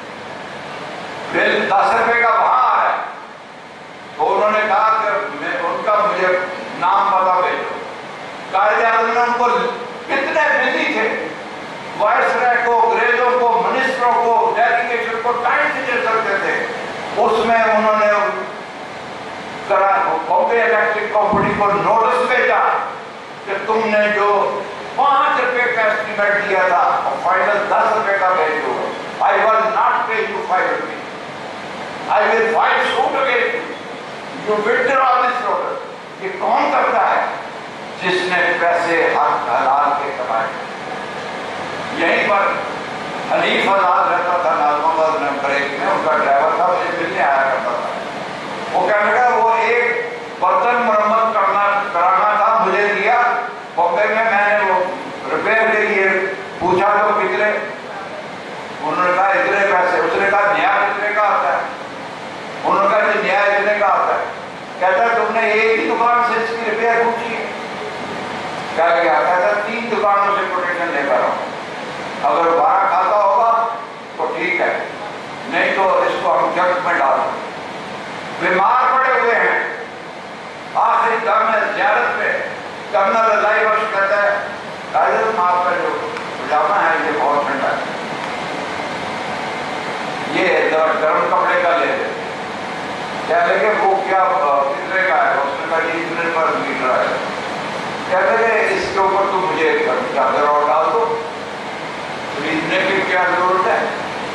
بل دس روپے کا وہاں آ رہا ہے، تو انہوں نے کہا کہ میں ان کا مجھے نام پتا بھیجو۔ قائد اعظم نے ان کو کتنے بزی تھے، وائس رائے کو، انگریزوں کو، منسٹروں کو، ڈیلیگیشن کو ٹائم سے دے سکتے تھے، اس میں انہوں نے بامبے الیکٹرک کمپنی کو نوٹس بھیجا کہ تم نے جو پانچ روپے کا اسٹیمیٹ دیا تھا اور فائنل دس روپے کا بھیج دو، I will not pay you five rupees, I will file suit against you, you withdraw this notice۔ یہ کون کرتا ہے؟ جس نے پیسے حق حلال کے کمائے۔ یہیں پر حنیف آزاد رہتا تھا نازم آباد میں بریک میں، ان کا ڈرائیور تھا، مجھے ملنے آیا کرتا تھا۔ وہ کہنے لگا وہ ایک برتن مرمت کرنا کرانا تھا، مجھے دیا بامبے میں، میں نے وہ ریپیئر کے لیے پوچھا تو کتنے، انہوں نے کہا اتنے پیسے، اس نے کہا نیا کتنے کا آتا ہے، انہوں نے کہا نیا اتنے کا آتا ہے، کہتا ہے تم نے ایک ہی دکان سے اس کی ریپیئر پوچھی ہے، کیا کیا، کہتا ہے تین دکانوں سے کوٹیشن لے کر آؤں، اگر بارہ کھاتا ہوگا تو ٹھیک ہے، نہیں تو اس کو ہم جگ میں ڈال دیں۔ بیمار پڑے ہوئے ہیں، آخری دم میں زیارت پہ کرنل رضائی بخش کہتا ہے قائد آپ کا جو پجامہ ہے یہ بہت ٹھنڈا ہے، یہ گرم کپڑے کا لے لے، کیا لے کے وہ کیا کتنے کا ہے، اس نے کہا یہ اتنے پر میٹر ہے، کہتے ہیں اس کے اوپر تو مجھے چادر اور ڈال دو، خریدنے کی کیا ضرورت ہے،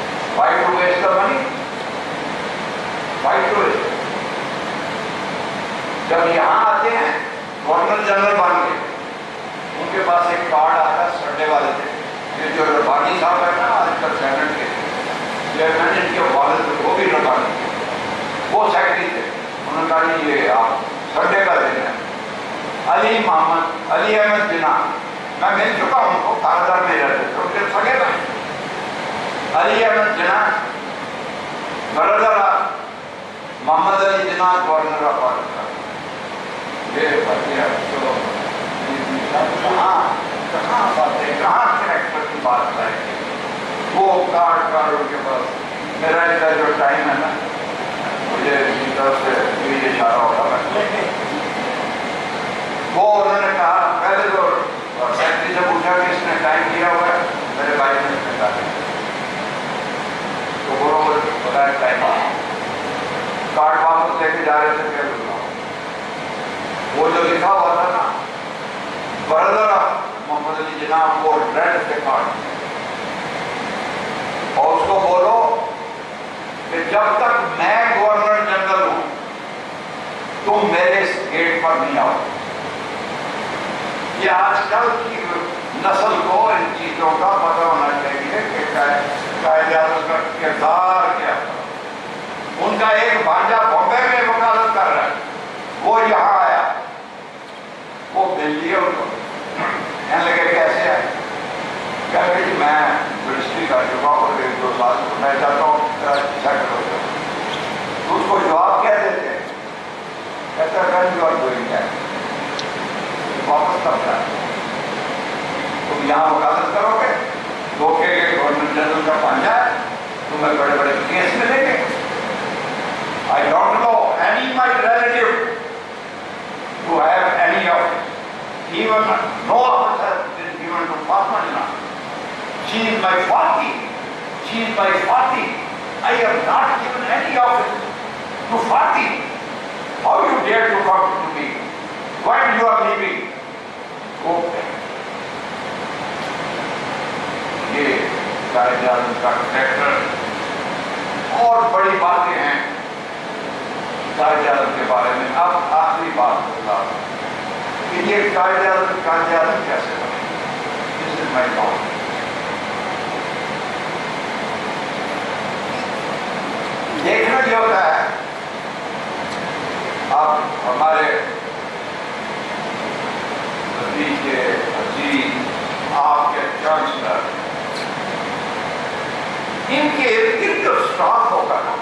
جب یہاں آتے ہیں گورنر جنرل بن کے، ان کے پاس ایک کارڈ آتا ہے سرڈے والے تھے، یہ جو ربانی صاحب ہے نا آج کل سینٹ کے چیئرمین، ان کے والد وہ بھی ربانی تھے، وہ سیکرٹری تھے، انہوں نے کہا جی یہ آپ سنڈے کا دن ہے، علی محمد علی احمد جناح، میں مل چکا ہوں ان کو، کاردار میں رہتے تھے، ان کے سگے بھائی Ali Ahmad Jinnah, brother Muhammad Ali Jinnah governor of Pakistan, یہ باتیں چلو کہاں کہاں باتیں کہاں کریکٹر کی بات لائے گی، وہ کارڈ کارڈ ان کے پاس، میرا اس کا جو ٹائم ہے نا مجھے اسی طرف سے یہ اشارہ ہوگا میں وہ انہوں نے کہا، پہلے تو سیکرٹری سے پوچھا کہ اس نے ٹائم کیا ہوا ہے، میرے بھائی نے اس نے کہا تو بولو بتا ہے ٹائم کارڈ واپس لے کے جا رہے تھے، پھر وہ جو لکھا ہوا تھا نا برادر محمد علی جناح، وہ ریڈ کے کارڈ، اور اس کو بولو کہ جب تک میں گورنر جنرل ہوں تم میرے اس گیٹ پر نہیں آؤ۔ یہ آج کل کی نسل کو ان چیزوں کا پتہ ہونا چاہیے کہ قائد اعظم کا کردار کیا تھا۔ ان کا ایک بھانجا بامبے میں وکالت کر رہا ہے، وہ یہاں آیا، وہ مل لیے ان کو، کہنے لگے کیسے آئے، کہہ رہے کہ میں یونیورسٹی کر چکا ہوں اور ایک دو سال تو میں چاہتا ہوں سیٹل ہو جاؤں۔ تو اس کو جواب کیا دیتے ہیں، کہتا ہے جو آپ ڈوئنگ ہے واپس کب جائے، تم یہاں وکالت کرو گے، دھوکے کے گورنر جنرل کا پانجا ہے، تمہیں بڑے بڑے کیس ملیں گے۔ I don't know any my relative who have any of it. Even no office has been given to Fatma Jinnah. She is my Fati. She is my Fati. I have not given any office to Fati. How you dare to come to me when you are leaving? Okay. یہ قائد اعظم کا character اور بڑی باتیں ہیں قائد اعظم کے بارے میں۔ اب آخری بات بتا کہ یہ قائد اعظم قائد اعظم کیسے بنے، دس از مائی تھاٹ۔ دیکھنا یہ ہوتا ہے، اب ہمارے بھتیجے عزیز آپ کے چانسلر، ان کے ارد گرد جو اسٹاف ہوگا نا،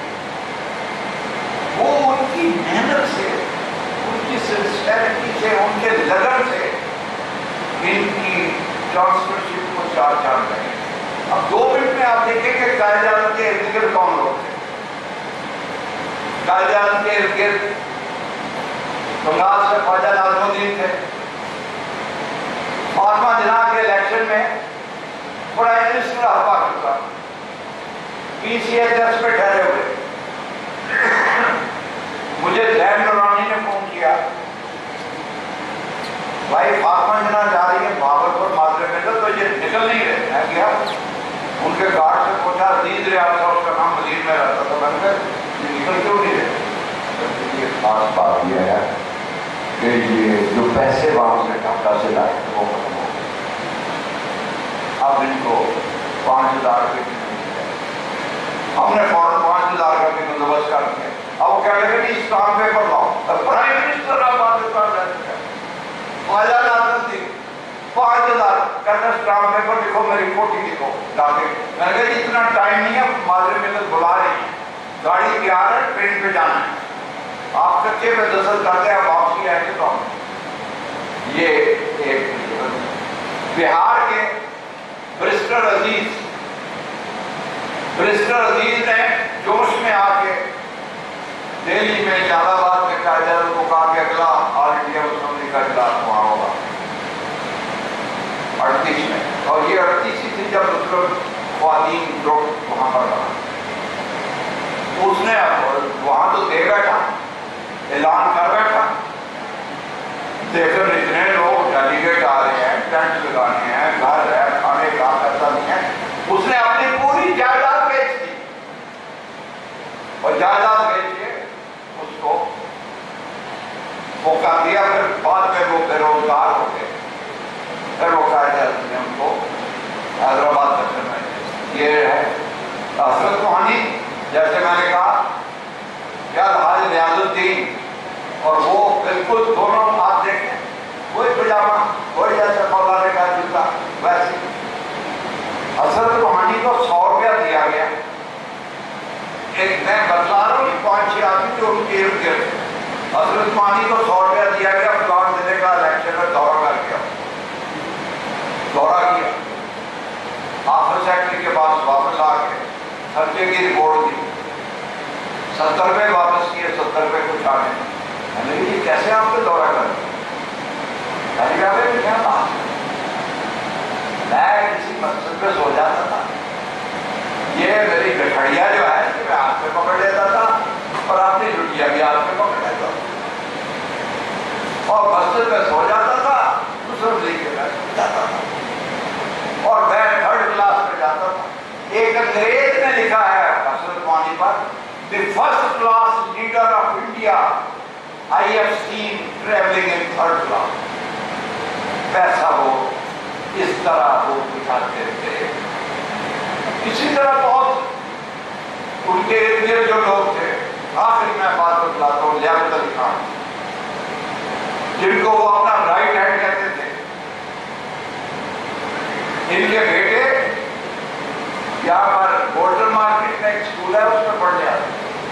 وہ ان کی محنت سے، ان کی سنسیئرٹی سے، ان کے لگن سے ان کی چانسلرشپ کو چار چاند لگے۔ اب دو منٹ میں آپ دیکھیں کہ قائد اعظم کے ارد گرد کون لوگ تھے۔ قائد اعظم کے ارد گرد بنگال سے خواجہ ناظم الدین تھے، فاطمہ جناح کے الیکشن میں بڑا منسٹر ہوا کرتا، پی سی ایچ ایس پہ ٹھہرے ہوئے۔ مجھے زین نورانی نے فون کیا، بھائی فاطمہ جناح جا رہی ہے بابرپور معذرے میں، تو یہ نکل نہیں رہے۔ میں گیا ان کے گارڈ سے پوچھا، عزیز ریاض تھا اس کا نام، مدیر میں رہتا تھا، میں نے یہ نکل کیوں نہیں رہے؟ یہ خاص بات یہ ہے کہ یہ جو پیسے وہاں سے ڈھاکہ سے لائے تھے وہ ختم ہو گئے، اب ان کو پانچ ہزار کے ہم نے فوراً پانچ ہزار کا بھی بندوبست کر دیا۔ اب وہ کہہ لگے کہ اس کام پہ پر لاؤ، پرائم منسٹر آپ پاکستان رہتے ہیں، خواجہ ناظم الدین پانچ ہزار کہتے ہیں اسٹام پیپر لکھو، میری فوٹی لکھو لا کے۔ میں نے کہا اتنا ٹائم نہیں ہے، معذرے میں تو بلا رہی ہیں، گاڑی تیار ہے، ٹرین پہ جانا ہے، آپ کچے میں دستخط کرتے ہیں، واپسی آئیں گے تو ہم۔ یہ ایک بہار کے برسٹر عزیز برسٹر عزیز نے جوش میں آ کے دہلی میں الہ آباد میں قائد اعظم کو کہا کہ اگلا آل انڈیا مسلم لیگ کا اجلاس وہاں ہوگا اڑتیس میں، اور یہ اڑتیس ہی تھی جب مسلم خواتین گروپ وہاں پر رہا۔ اس نے وہاں تو دے بیٹھا، اعلان کر بیٹھا، دیکھیں اتنے لوگ ڈیلیگیٹ آ رہے ہیں، ٹینٹ لگانے ہیں، گھر ہے، کھانے کا ایسا نہیں ہے۔ اس نے اپنی پوری جائیداد بیچ دی، اور جائیداد بیچ کے اس کو جیسے میں نے کہا کیا الحاج ریاض الدین اور وہ بالکل دونوں آپ دیکھیں وہی پجامہ وہی جیسے مولانا کا جوتا ویسے حضرت روحانی کو سو روپیہ دیا گیا. ایک میں بتلا رہا ہوں پانچ چھ آدمی جو ان کے ارد گرد حضرت روحانی کو سو روپیہ دیا گیا فلان ضلع کا الیکشن میں دورہ کر گیا دورہ کیا آفس سیکٹری کے پاس واپس آ کے خرچے کی رپورٹ دی ستر روپے واپس کیے ستر روپے کچھ آنے میں نے یہ کیسے آپ کو دورہ کر میں نے کہا بھائی کیا بات میں کسی مسجد پہ سو جاتا تھا یہ میری گٹھڑیا جو ہے میں ہاتھ پہ پکڑ لیتا تھا اور اپنی لٹیا بھی ہاتھ پہ پکڑ لیتا تھا اور مسجد پہ سو جاتا تھا دوسرے لے کے میں سو جاتا تھا اور میں تھرڈ کلاس میں جاتا تھا. ایک انگریز نے لکھا ہے حضرت موانی پر the first class leader of India I have seen traveling in third class. پیسہ وہ اس طرح وہ دکھاتے تھے. اسی طرح بہت ان کے ارد گرد جو لوگ تھے آخر میں بات بتلاتا ہوں لیاقت علی خان جن کو وہ اپنا رائٹ ہینڈ کہتے تھے. ان کے بیٹے یہاں پر بورڈر مارکیٹ میں ایک سکول ہے اس میں پڑھنے آتے.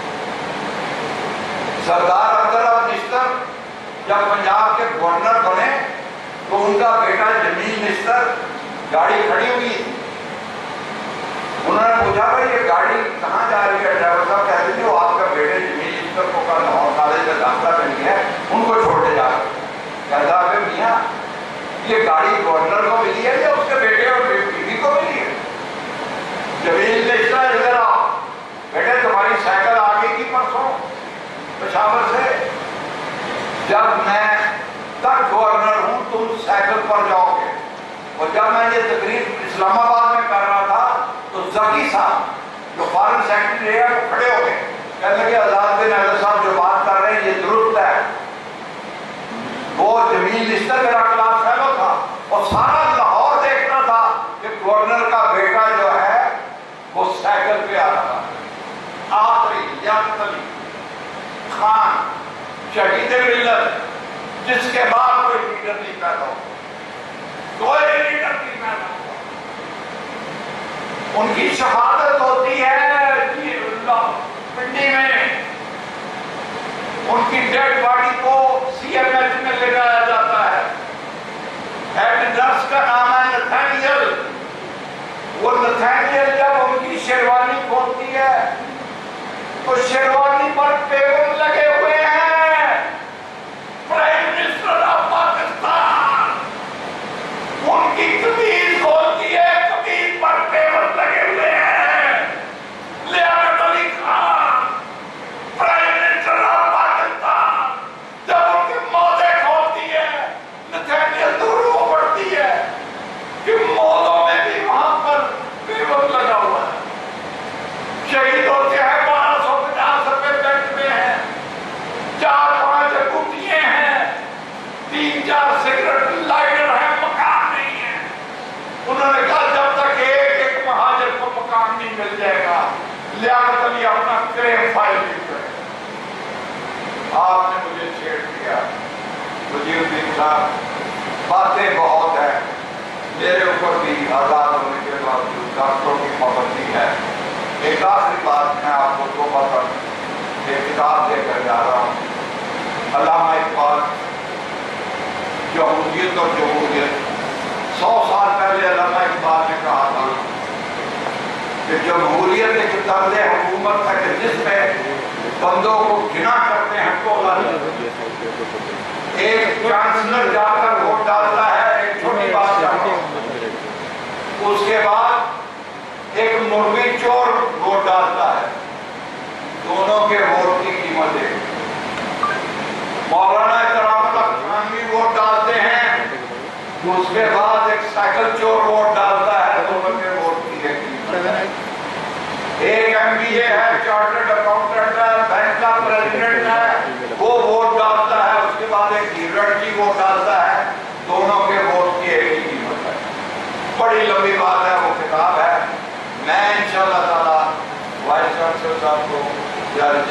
سردار عبداللہ نشتر جب پنجاب کے گورنر بنے تو ان کا بیٹا جمیل نشتر گاڑی کھڑی ہوئی تھی. انہوں نے پوچھا بھائی یہ گاڑی کہاں جا رہی ہے؟ ڈرائیور صاحب کہتے تھے وہ آپ کا بیٹے جمیل نشتر کو کل لاہور کالج میں داخلہ مل گیا ہے ان کو چھوڑنے جا رہے. کہتا ہے میاں یہ گاڑی گورنر کو ملی ہے یا اس کے بیٹے اور بیوی کو ملی ہے؟ جمیل نشتر ادھر آؤ بیٹے تمہاری سائیکل آ گئی تھی پرسوں پشاور سے جب میں تک گورنر ہوں تم سائیکل پر جاؤ گے. اور جب میں یہ تقریر اسلام آباد میں کر رہا تھا تو ذکی صاحب جو فارن سیکرٹری ہے وہ کھڑے ہو گئے کہنے لگے آزاد بن احمد صاحب جو بات کر رہے ہیں یہ درست ہے. وہ جمیل نشتر میرا کلاس فیلو تھا اور سارا لاہور دیکھنا تھا کہ گورنر کا بیٹا جو ہے وہ سائیکل پہ آ رہا تھا. آخری لیاقت علی خان شہید ملت جس کے بعد کوئی لیڈر نہیں پیدا ہو کوئی لیڈر نہیں پیدا ہو. ان کی شہادت ہوتی ہے پنڈی میں. ان کی ڈیڈ باڈی کو سی ایم ایچ میں لے جایا جاتا ہے. ہیڈ نرس کا نام ہے نتھانیل. وہ نتھانیل جب ان کی شیروانی کھولتی ہے تو شیروانی پر پیغام لگے ہوئے ہیں پرائم منسٹر آف پاکستان. ان کی قمیض کھولتی ہے قمیض پر پیغام لگے ہوئے ہیں Liaquat Ali Khan prime minister of Pakistan. جب ان کی موزے کھولتی ہے نتھانیل دور ہو پڑتی ہے کہ موزوں میں بھی وہاں پر پیغام لگا ہوا ہے. شہید ہوتے ہیں بارہ سو پچاس روپے بینک میں ہیں چار پانچ کٹیے ہیں تین چار سگریٹ لائٹر ہیں مکان نہیں ہے. انہوں نے کہا جب تک ایک ایک مہاجر کو مکان نہیں مل جائے گا لیاقت علی اپنا کریم فائل نہیں کرے. آپ نے مجھے چھیڑ دیا وزیر الدین صاحب باتیں بہت ہیں میرے اوپر بھی آزاد ہونے کے باوجود ڈاکٹروں کی پابندی ہے. ایک آخری بات میں آپ کو توبہ پر ایک کتاب دے کر جا رہا ہوں. علامہ اقبال جمہوریت اور جمہوریت. سو سال پہلے علامہ اقبال نے کہا تھا کہ جمہوریت ایک طرز حکومت ہے کہ جس میں بندوں کو گنا کرتے ہیں تو ایک چانسلر جا کر ووٹ ڈالتا ہے. ایک چھوٹی بات جانو اس کے بعد ایک مرغی چور ووٹ ڈالتا ہے. دونوں کے ووٹ کی قیمت ہے. مولانا احترام اللہ خانوی ووٹ ڈالتے ہیں اس کے بعد ایک سائیکل چور ووٹ ڈالتا ہے. دونوں کے ووٹ کی قیمت ہے. ایک ایم بی اے ہے چارٹرڈ اکاؤنٹنٹ ہے بینک کا پریزیڈنٹ ہے وہ ووٹ ڈالتا ہے. اس کے بعد ایک ہیرٹ کی ووٹ ڈالتا ہے. دونوں کے ووٹ کی ایک ہی قیمت ہے. بڑی لمبی بات ہے وہ کتاب ہے. میں انشاءاللہ تعالی وائس چانسلر صاحب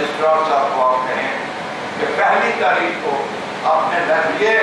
رجسٹرار صاحب کو آپ کہیں کہ پہلی تاریخ کو آپ نے لکھ لیے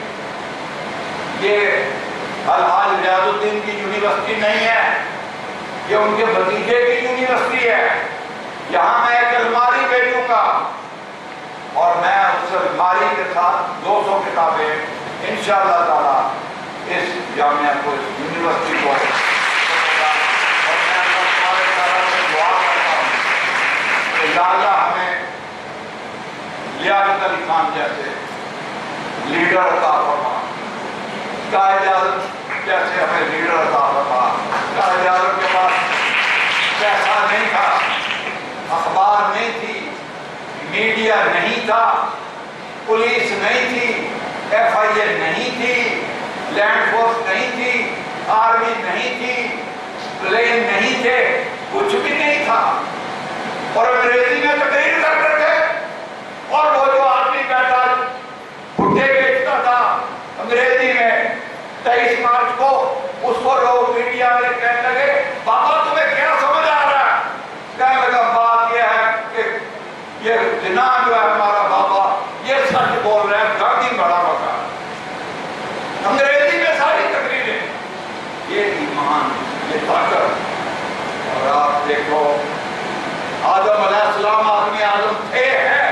یہ الحاج ریاض الدین کی یونیورسٹی نہیں ہے، یہ ان کے بھتیجے کی یونیورسٹی ہے، یہاں میں ایک الماری بھیجوں گا اور میں اس الماری کے ساتھ دو سو کتابیں انشاءاللہ تعالی اس جامعہ کو، اس یونیورسٹی کو، اور میں اللہ تعالیٰ سے دعا کرتا ہوں کہ اللہ ہمیں لیاقت علی خان جیسے لیڈر عطا فرما، قائد اعظم جیسے ہمیں لیڈر عطا فرما۔ قائد اعظم کے پاس پیسہ نہیں تھا، اخبار نہیں تھی، میڈیا نہیں تھا، پولیس نہیں تھی، ایف آئی اے نہیں تھی، لینڈ فورس نہیں تھی، آرمی نہیں تھی، پلین نہیں تھے، کچھ بھی نہیں تھا، اور انگریزی میں تقریر کرتے تھے، اور وہ جو آدمی بیٹھا بھٹے بیچتا تھا انگریزی میں تیئیس مارچ کو، اس کو لوگ میڈیا میں کہنے لگے بابا تمہیں کیا سمجھ آ رہا ہے؟ کہنے لگا بات یہ ہے کہ یہ جناح جو ہے ہمارا بابا یہ سچ بول رہے ہیں، گاندھی بڑا بکا، انگریزی میں ساری تقریریں، یہ ایمان، یہ طاقت۔ اور آپ دیکھو آدم علیہ السلام آدمی آدم تھے ہیں،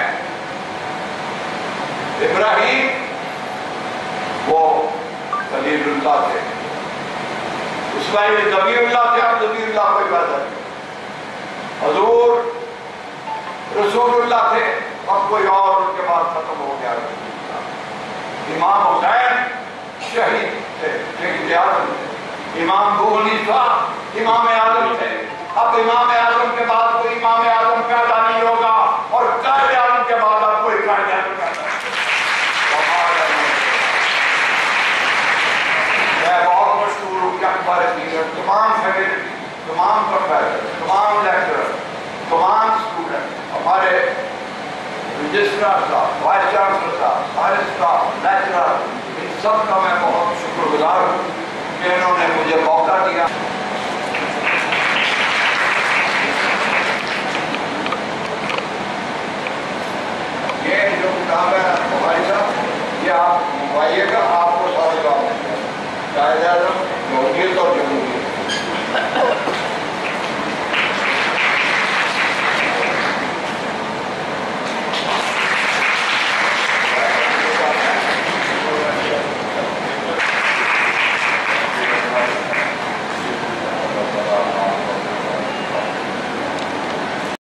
ابراہیم وہ خلیل اللہ تھے، اسماعیل ذبیح اللہ تھے، آپ ذبیح اللہ کو پیدا کیا، حضور رسول اللہ تھے، اب کوئی اور ان کے بعد ختم ہو گیا۔ امام حسین شہید تھے، شہید اعظم تھے، امام ابو حنیفہ امام اعظم تھے، اب امام اعظم کے بعد کوئی امام اعظم پیدا نہیں ہوگا، اور قائد اعظم کے بعد اب کوئی قائد اعظم پیدا نہیں۔ میں بہت مشہور ہوں کہ اکبر حقیقت تمام فیکلٹی، تمام پروفیسر، تمام لیکچرر، تمام اسٹوڈنٹ، ہمارے رجسٹرار صاحب، وائس چانسلر صاحب، سارے اسٹاف، لیکچرر، ان سب کا میں بہت شکر گزار ہوں کہ انہوں نے مجھے موقع دیا۔